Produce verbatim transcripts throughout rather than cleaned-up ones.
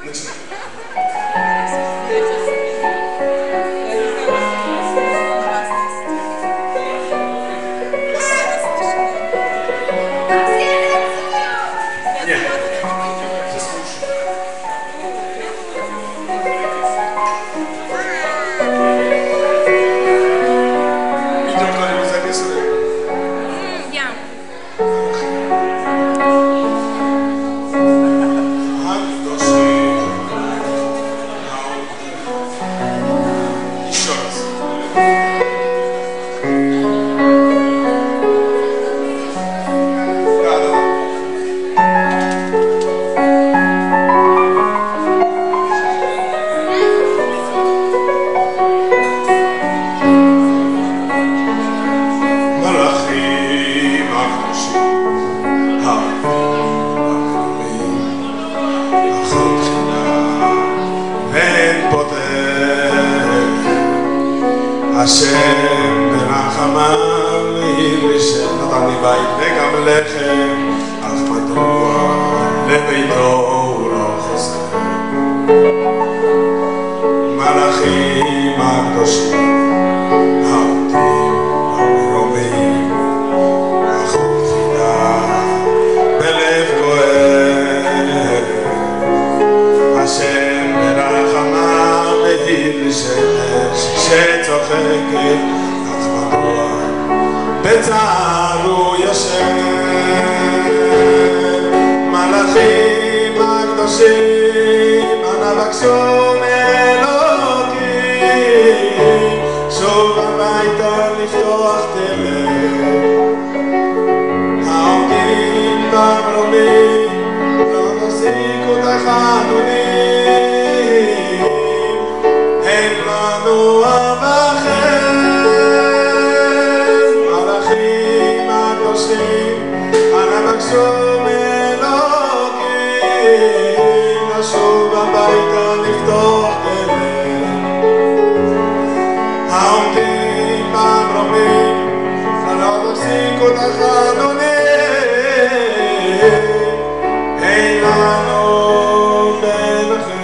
השם ברחמיו ירשם, נתן לי בית וגם לחם, אך מדוע לביתו הוא לא חוזר. מלאכים הקדושים העומדים המרומים, אחות תפילה בלב כואב. השם ברחמיו ירשם שצוחקת, אך מדוע בצער הוא יושב. מלאכים הקדושים אנא בקשו מאלוקים, שוב הביתה לפתוח דלת. העומדים במרומים לא תפסיקו תחנונים, אין לנו אב אחר. מלאכים הקדושים אנא בקשו מאלוקים, לשוב הביתה לפתוח דלת. העומדים במרומים לא תפסיקו תחנונים, אין לנו בן אחר.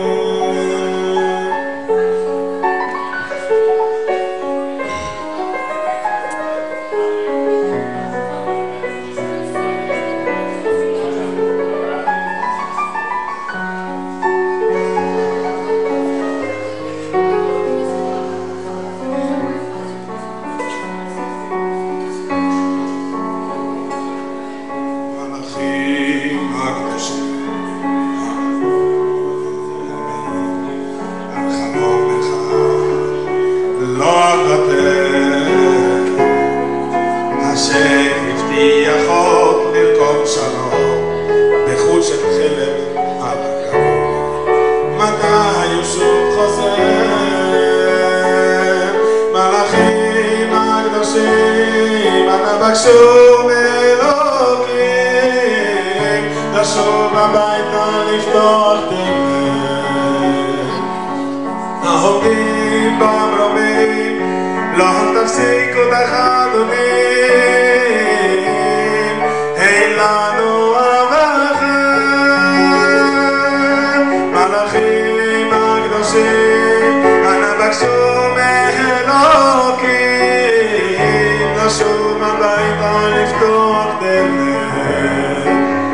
בקשו מאלוקים, לשוב הביתה לפתוח דלת. העומדים במרומים לא תפסיקו תחנונים, אין לנו אב אחר. מלאכים הקדושים אנא בקשו מאלוקים, לשוב הביתה לפתוח דלת.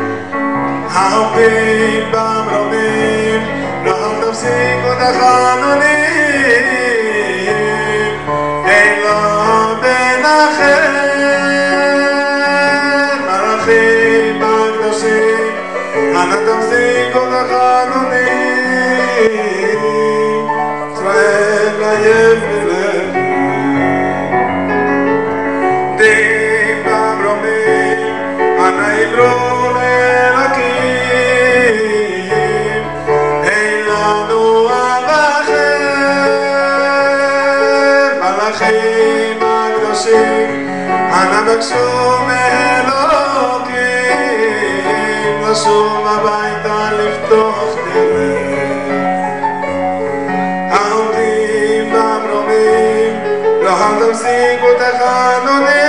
העומדים במרומים לא תפסיקו תחנונים, אין לו בן אחר. מלאכים הקדושים אנא תפסיקו תחנונים, ישראל עייף מלב. עומדים במרומים אנא עברו לאלוקים, אין לנו אב אחר. מלאכים הקדושים אנא בקשו מאלוקים, לשוב הביתה לפתוח דלת. העומדים במרומים לא תפסיקו תחנונים,